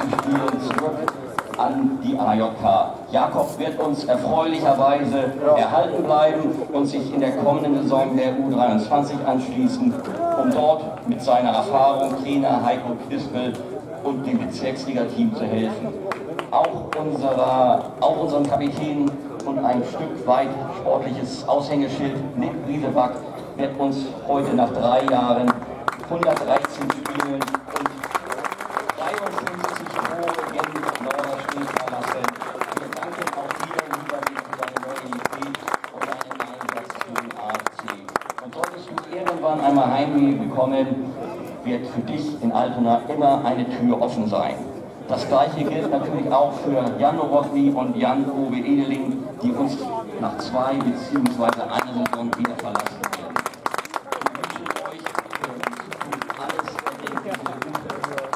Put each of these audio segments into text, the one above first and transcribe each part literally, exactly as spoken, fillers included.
letzten Spielen zurück an die A J K. Jakob wird uns erfreulicherweise erhalten bleiben und sich in der kommenden Saison der U dreiundzwanzig anschließen, um dort mit seiner Erfahrung Trainer Heiko Knispel und dem Bezirksliga-Team zu helfen. Auch, unserer, auch unserem Kapitän und ein Stück weit sportliches Aushängeschild Nick Brieseback wird uns heute nach drei Jahren hundertdreizehn Spielen und dreiundfünfzig Tore in Norderstedt verlassen. Wir danken auch dir, lieber Nick, für deine Loyalität und deinen Einsatz für den A F C. Und solltest du irgendwann einmal Heimweh bekommen, wird für dich in Altona immer eine Tür offen sein. Das gleiche gilt natürlich auch für Jan Nowotny und Jan-Uwe Edeling, die uns nach zwei bzw. einer Saison wieder verlassen werden. Wir wünschen euch für die Zukunft alles erdenkliche Gute.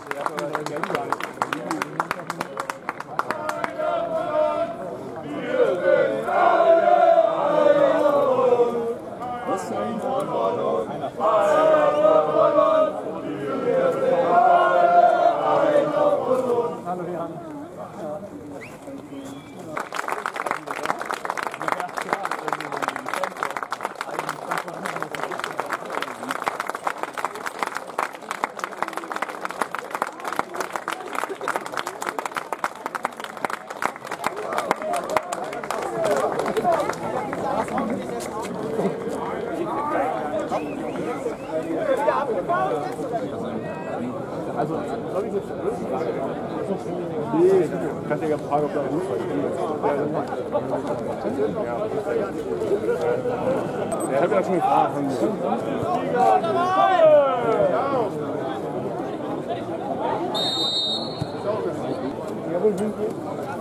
Hallo Jan. Also, soll ich jetzt nee, ich kann dir ja fragen, ob da gut ist. Ja, ich habe ja schon gefragt. Jawohl, sind wir.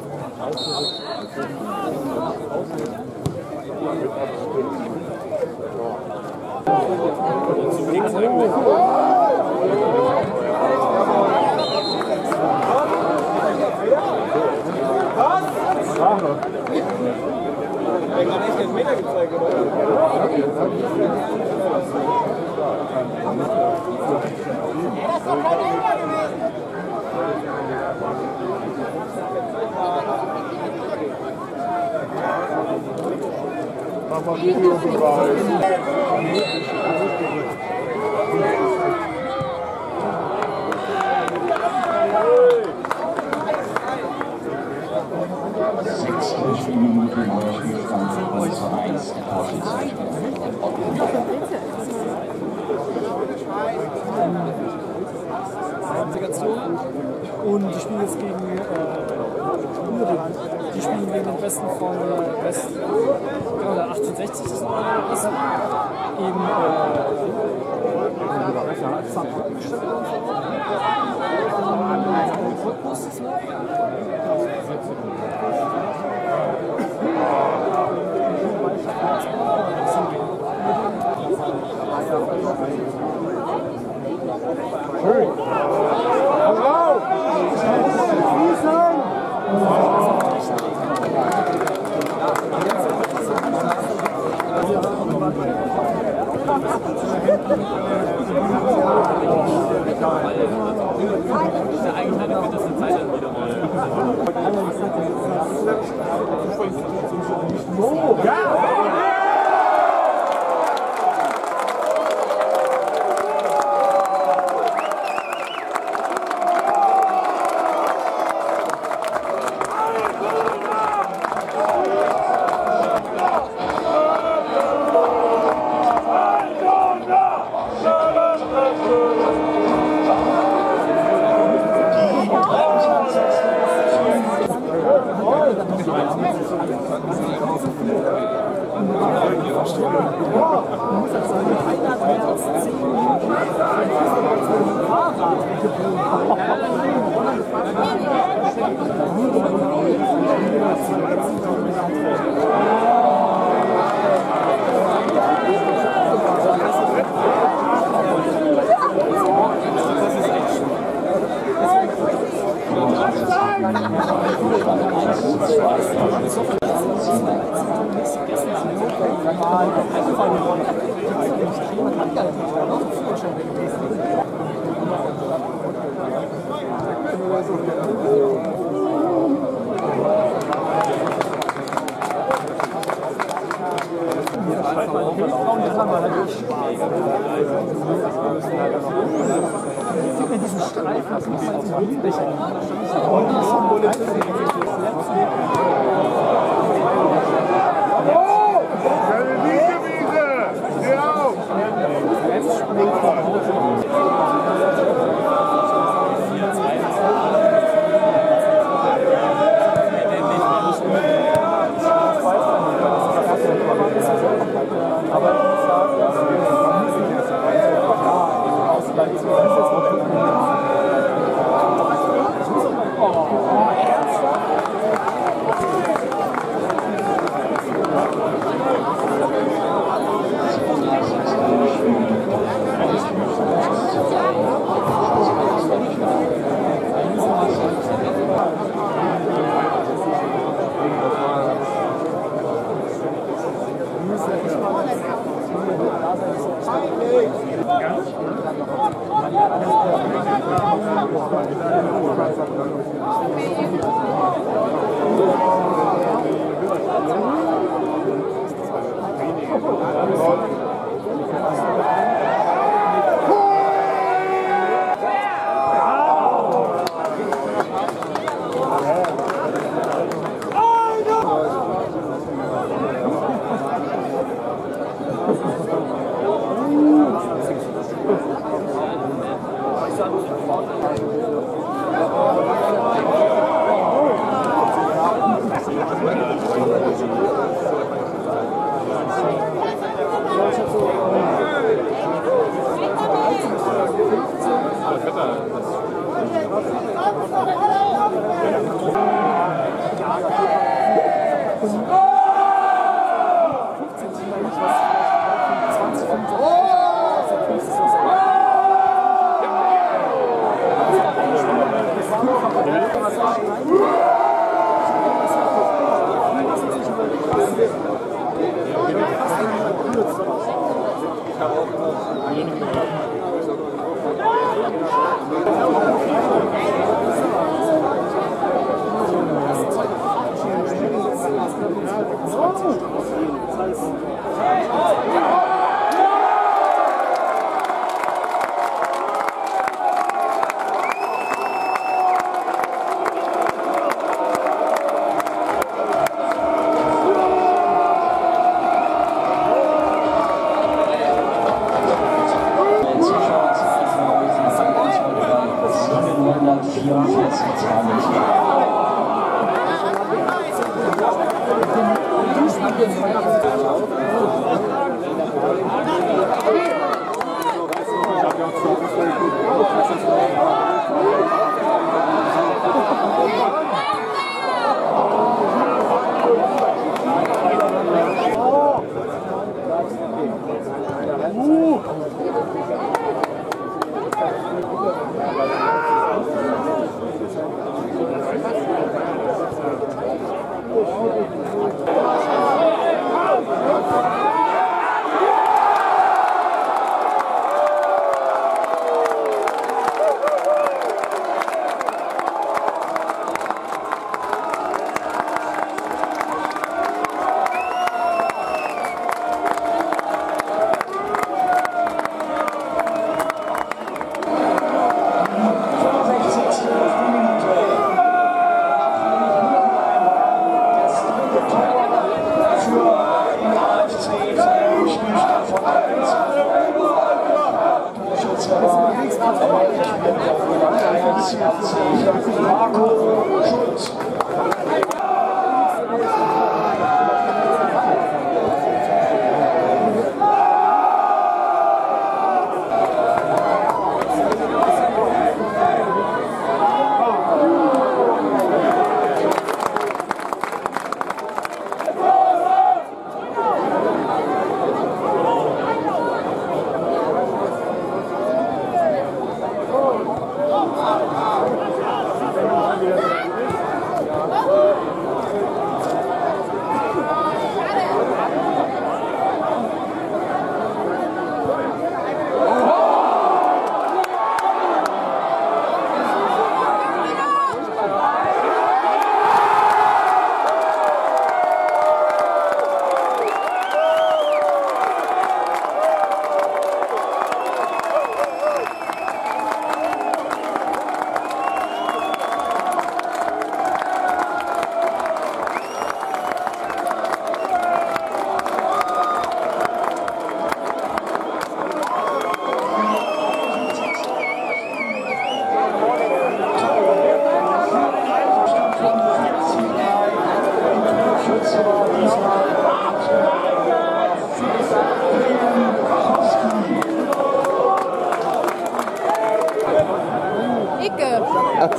Zum links eigentlich. Ich habe echt den Meter gezeigt, oder? Mach mal Video vorbei. sechzig Minuten neuer Spielstand eins zu eins. Der Torschütze und die spielen jetzt gegen äh, die spielen gegen den Westen von äh, West oder achtzehnhundertsechzig ist das in Schön. Hallo! Also,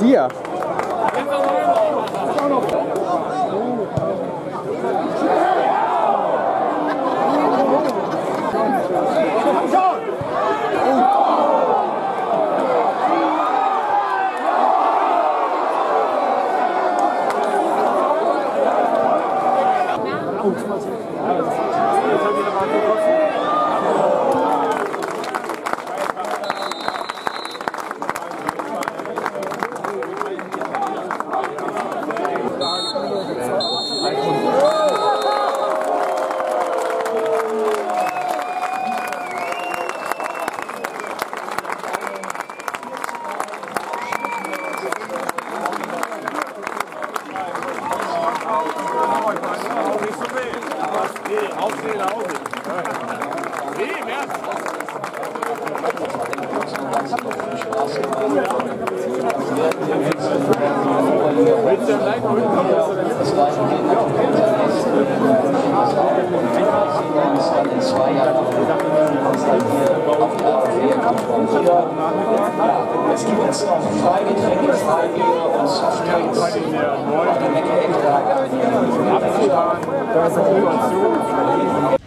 Dir? Es gibt jetzt noch Freigetränke, Freibier und Softdrinks auf der Mecke-Ecke.